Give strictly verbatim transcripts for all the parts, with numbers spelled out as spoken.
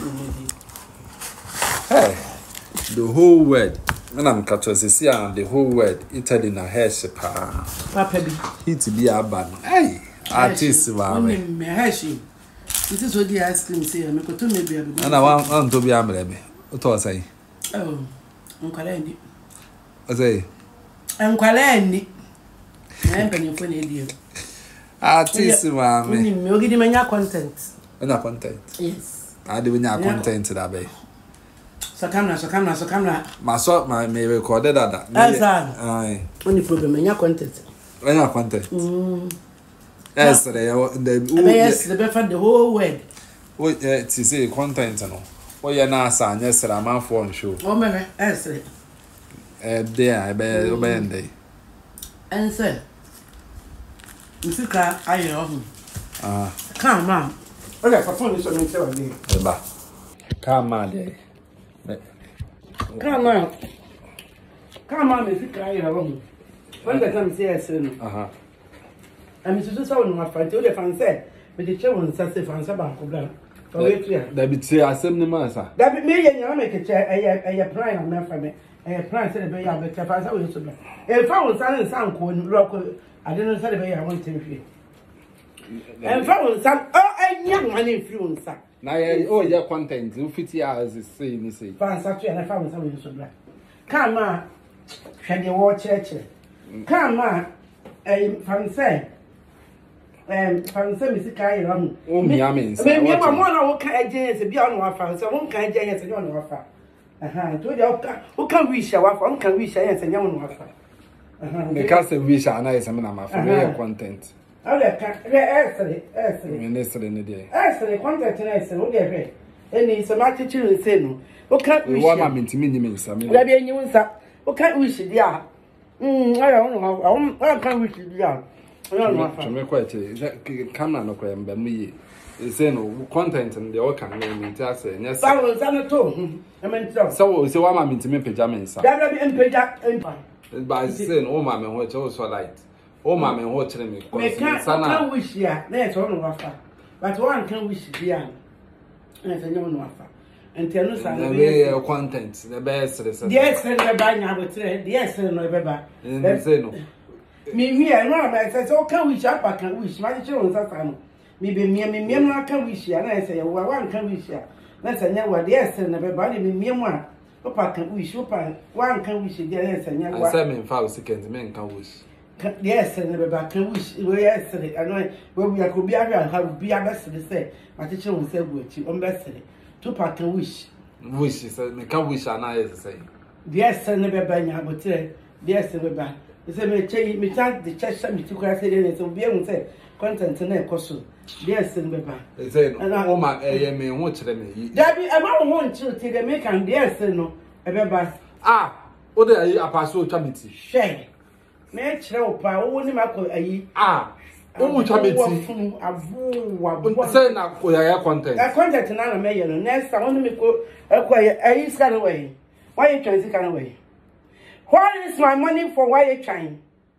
Hey, the whole word. When I'm catching and the whole word, Italy na hair shepa. Papa bi. It be a ban. Hey, artist mama. Me hashi. It is what the ice cream say. Me ko to me bi. And I want want to be a mrebe. What was say? Oh, nkwala ndi. What say? Nkwala ndi. Na mpanyin fo na edi. Artist mama. Me me ogidi manya content. Anya content. Yes. I do nya content that be. So camera, so camera, so camera. My so my me recorded that. Exactly. Aye. Only problem nya content. Anya content. Mm. Yes, the the yes, the better the whole word. Oh, yeah, to say content no. Oh, yeah, na sa yes, sir, man for show. Oh, me, yes, eh, there, I be obey day. And sir, Misika, I know. Ah, come on. Okay, for phone is on me tell me. Eba. Come on, day. Come on. Come on, Misika, I know. When the time say yes, uh-huh. I'm to so no fight to the fan said, but the children says the fan saban problem. For wait here. That be say assembly man sir. That be me and you make a chair a plan on me for me. A plan said be ya be fan so we so. If I was silent sound ko rock I didn't say be ya want to be. And for some oh I young man influence. Na oh your content you fit hours is say me say. Fan sa to and fan so we so bla. Come on. Hwe the war church. Come on. Eh fan say Um, from some is kind of oh, me, I mean, maybe I'm one of what agents beyond one fan, so one kind of agents and one offer. Uh-huh, to the who can wish a wife, one can wish a young offer. Uh-huh, because the wish are nice, I mean, I'm a content. Oh, they can't, actually, actually, yesterday in the day. Actually, content and I what they're and it's a matter to say no. What can't we want me to mean? I mean, there be a new one, what can't wish it, yeah. Hm, I don't know, I can't wish it, yeah. To me quite camera no kwa mba mu say no content and the all can me tell say yes so was an to I mean so say wa ma me ntimi pagya me nsa da be mpagya empa by say no ma me ho che so light o ma me ho kire me ko nsa na can wish ya na e to no wafa but one can wish dia na say no wafa enti no sa na content the best say yes say be ba nya bo tire yes say no be ba say no me me I know about say so can wish up can wish my children say me be me me me na can wish ya na say wa one can wish ya na say nya wa yes na be ba me me mu a papa can wish papa one can wish ya na say nya wa say me fa second me can wish yes na be ba can wish we yes I know we we could be area have be able to say my children say go chi on be say to papa can wish wish say me can wish na yes say yes na be ba nya but yes be ba say me che me chat the church me to cry say so be able say content na ekoso yes me ba say no o ma eh me ho kire me da bi e ma ho nchi ti de me kan yes no e be ba ah o de ayi apaso chamiti shey me kire o pa o ni ma ko ayi ah o mu chamiti avu wa say na ko ya content e content na na me ye no next time on me ko e ko ayi scan way why you trying to scan way. Why is my money for why you trying?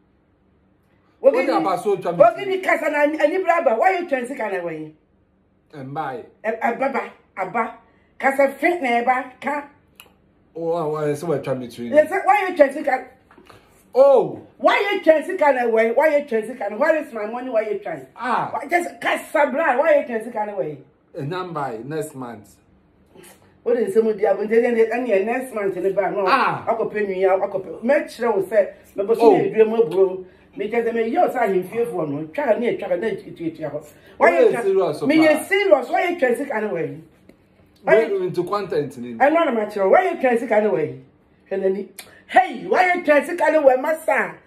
What is about so trouble? What did the cousin and any brother? Why you trying to kind of way? And buy a baba, a ba, casa fit neighbor, cat. Oh, why is so trying between? Why you trying to kind? Oh, why you trying to kind of way? Why you trying to kind of where is my money? Why you trying? Ah, why just casa blind? Why you trying to kind of way? And number next month. What is some of the abundant and your next month in the bank? Ah, I could pay me out. I could make sure we say, but I dream of room because I may your side in fear for no try near try to why you serious? Me, serious. Why you trying to kind of way? Why you into content? I'm not a mature. Why you trying to kind of way? Hey, why you trying to kind of way, my son?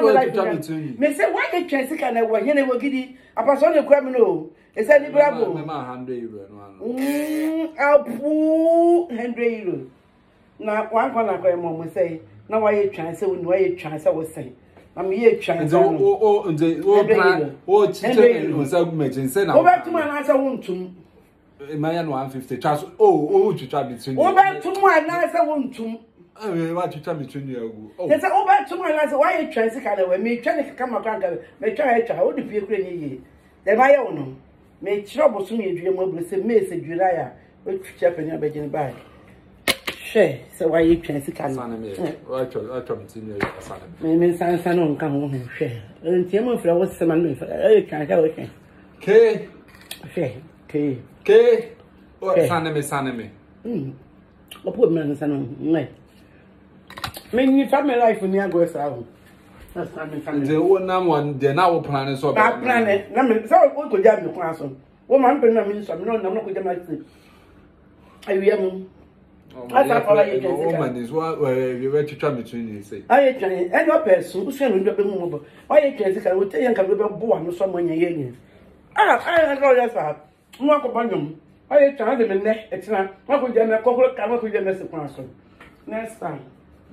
Me say, why you trying to kind of way? You know, giddy. A person of criminal. Is that the bravo? one hundred euros. Mm, I'll pull one hundred euros. Now, one corner of mom will say, now why you trying to say, why you trying to was saying. I'm here trying to oh, oh, oh, the old plan, oh, children was a imagine. Say, now, go back to my answer, won't to my one fifty. Oh, oh, to try between you. Go back to my answer, won't to. I mean, what you tell me between you. Oh, there's a over to my answer. Why you trying to kind of way? Me trying to come around, may try to hold the people in ye. Then my own. Me trouble soon you dream of the message July. which Japanese begin by. Share, so why you can see can what I come to you. Maybe San Sanon come home share. And Timo for was some money for a can help it. K. Share, K. K. What Saname Saname? Hm. I put men Sanon. Maybe you tell me life when you go out. That's not the one one, the now plan so bad planet. Number so what could jam the class on. Woman, I'm not with them. I am. Oh, woman is what we were to try between you say. I can end up as soon as the mobile. Why can I will tell you can be born with someone again? Ah, I know that's that. Mark of Bangum. I try them in neck. It's not what would them a couple of come up with them as a person. Next time.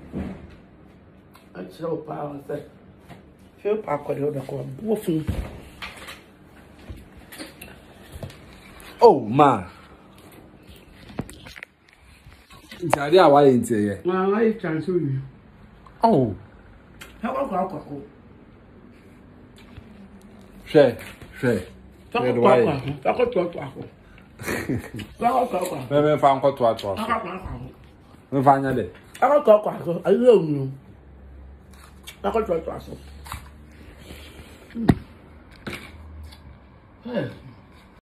I so power that feel park with the call. Woofing. Oh, ma. It's a idea why it's here. Well, I can show you. Oh, how about share, share. Talk about talk about talk about. Talk about. Maybe found what to watch. We find it. I got talk about. I love you. I got talk about.